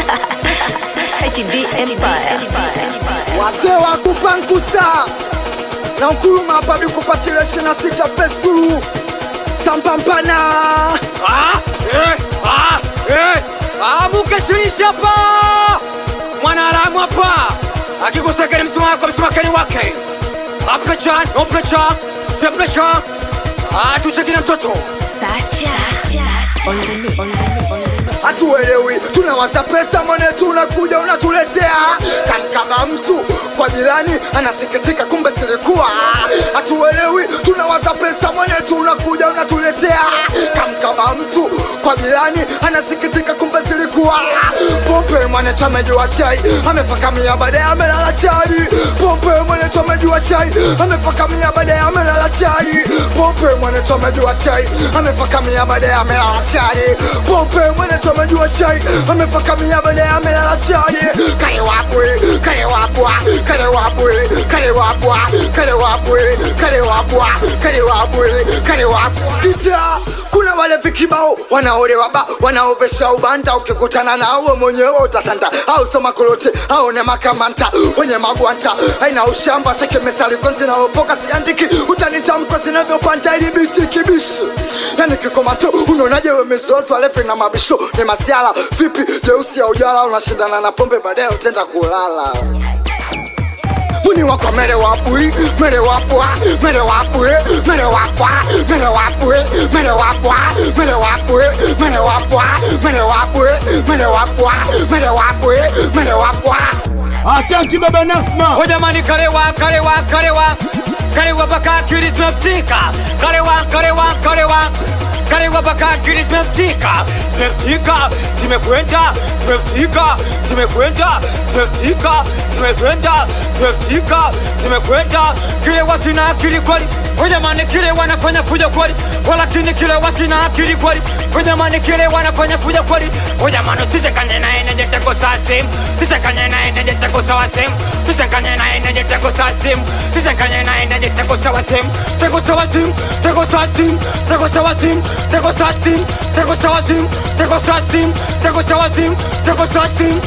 HD Empire. Wazee wa kupangusa na ukuluma hapa Dikupatile 26 Pesulu Sampampana. Mukeshirisha hapa mwanaramu hapa akikusekeni msimakeni wake apecha no plecha se plecha tucheki na mtoto Sacha. Hatuelewi, tunawaza pesa mwanetu unakuja unatuletea kama mtu kwa jirani anasikitika kumbe silikuwa. Hatuelewi, tunawaza pesa mwanetu unakuja unatuletea kama mtu kwa jirani anasikitika kumbe silikuwa. Pombe mwanetu amejua chai amepakamia baadaye amelala chai. Pombe mwanetu amejua chai amepakamia baadaye amelala chai. Pombe mwanetu amejua chai amepakamia baadaye amelala chai. Pombe mwanetu amejua chai amepakamia baadaye amelala chai. Kale wapwe kale wapwa kale wapwe kale wapwa kale wapwe kale wapwa kale wapwe kale wapwa. Kisha kuna wale vikibao wanaolewa ba wanaovesha ubanda, ukikutana nao mwenyewe utatanda au soma kolote au ne makamanta wenye magwanta haina ushamba cheke mesali konzi na opoka siandiki utanitamko sinavyopanda ili biti kibishi. Yani kikomato unaonaje wewe mesoso alefe na mabisho ni masiala vipi Jeusi ya ujala unashindana na pombe baadaye utenda kulala. Muni wako mere wapui mere wapwa mere wapue mere wapwa mere wapue mere wapwa mere wapue mere wapwa mere wapue mere wapwa mere wapue mere wapwa. Achanti baba Nasma. Hojamani kalewa baka akili zimefika. Kalewa baka akili zimefika. Zimekwenda kile wasina akili kweli. Hojamani kile wanafanya fujo kweli. Walakini kile wasina akili kweli. Hojamani kile wanafanya fujo kweli. Hojamani sisekanye na ene jeteko sasim. Sisekanye na ene jeteko sawasim. Sisekanye na ene jeteko sasim. Sisekanye na ene jeteko sawasim. Teko sawasim. Teko sawasim. Teko sawasim. Teko sawasim. Teko sawasim. Teko sawasim. Teko sawasim. Teko sawasim.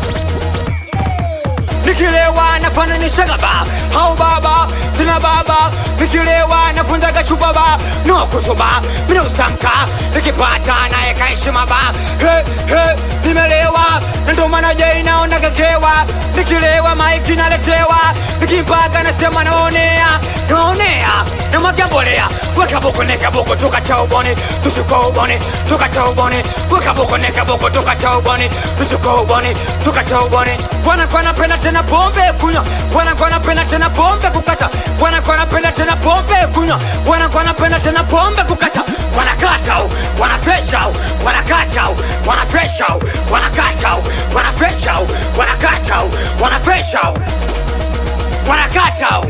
Nikilewa nafananisha baba hau baba sina baba. Nikilewa nafunzaga chubaba no kutuba mina usamka nikipata naye kaishima ba. Nimelewa ndo maana je inaona gagewa. Nikilewa maiki naletewa nikimpaka nasema naonea na magambolea. Weka boko neka boko tukacha ubone tuchuko ubone tukacha ubone. Weka boko neka boko tukacha ubone tuchuko ubone tukacha ubone. Kwa napenda tena pombe kunywa. Kwa napenda tena pombe kukata. Kwa napenda tena pombe kunywa. Kwa napenda tena pombe kukata. Wanakata wanapesha wanakata wanapesha wanakata wanapesha wanakata wanapesha wanakata.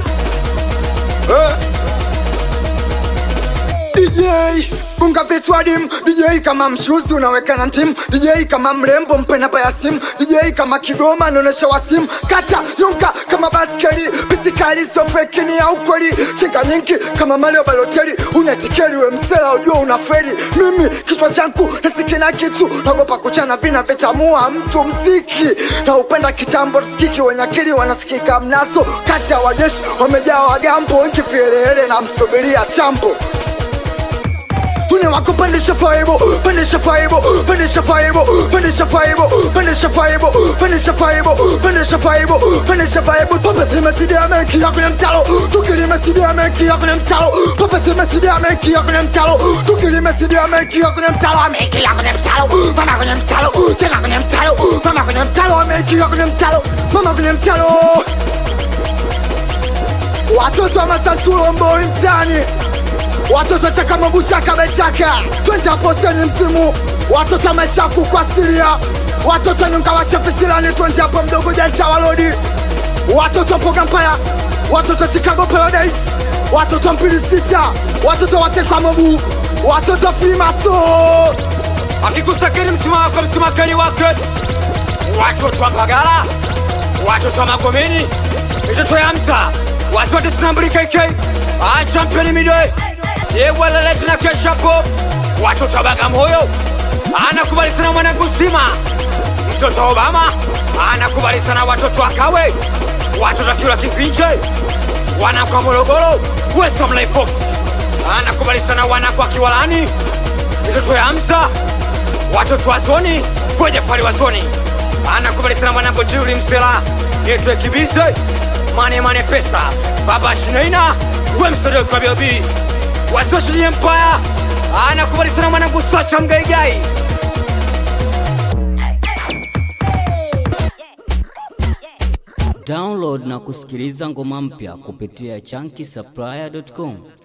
DJ Bunga vichwa dim. DJ kama mshuzi unaweka na tim. DJ kama mrembo mpena pa ya sim. DJ kama Kigoma nonesha wa sim. Kata yunga kama baskeli. Pisikali sofeki ni ya ukweli. Chinga nyingi kama Mario Balotelli. Unetikeri we msela ujua unaferi. Mimi kichwa changu nasikina kitu. Nagopa kuchana vina vitamua mtu mziki. Na upenda kitambo skiki wenyakiri wanasikika mnaso. Kati ya wajeshi wamejaa wagambo. Inki fielele na msubiria champo. Tune wako pandisha faibo, pandisha faibo, pandisha faibo, pandisha faibo, pandisha faibo, pandisha faibo, pandisha faibo, pandisha faibo. Papa zimesidia mengi yako ya mtalo. Tukilimesidia mengi yako ya mtalo. Papa zimesidia mengi yako ya mtalo. Tukilimesidia mengi yako ya mtalo. Mengi yako ya mtalo. Mama kwenye mtalo. Tena kwenye mtalo. Mama kwenye mtalo. Mengi yako ya mtalo. Mama kwenye mtalo. Watoto wa Masantulo mboi mtani. Watoto chaka mabuchaka bechaka. Twende hapo teni msimu. Watoto meshaku kwa silia. Watoto nyunga wa shafisilani. Twende hapo mdogo jancha walodi. Watoto mpoga mpaya. Watoto Chicago Paradise. Watoto mpili sita. Watoto watekwa mobu. Watoto Freemaso. Akikusakeni msimakeni wake. Watoto wa Mbagala. Watoto wa Magomeni. Watoto ya Msa. Watoto Sinambuli KK. Championi midoi. Wala letina kesha po. Watoto wa Bagamoyo. Anakubali sana mwanangu Sima. mtoto Obama anakubali sana watoto akawe watoto kila kipinje wanakwa Morogoro Western Life anakubali sana wanakwa Kiwalani mtoto ya Hamza watoto wa Zoni kwenye pale wa Zoni anakubali sana wanangu Juli Msela yetu Kibize mane pesa baba Shinaina wemsoro kwa BB wa Social Empire anakubali sana wanangu Sacha Mgaigai. Download na kusikiliza ngoma mpya kupitia chunky supplier.com.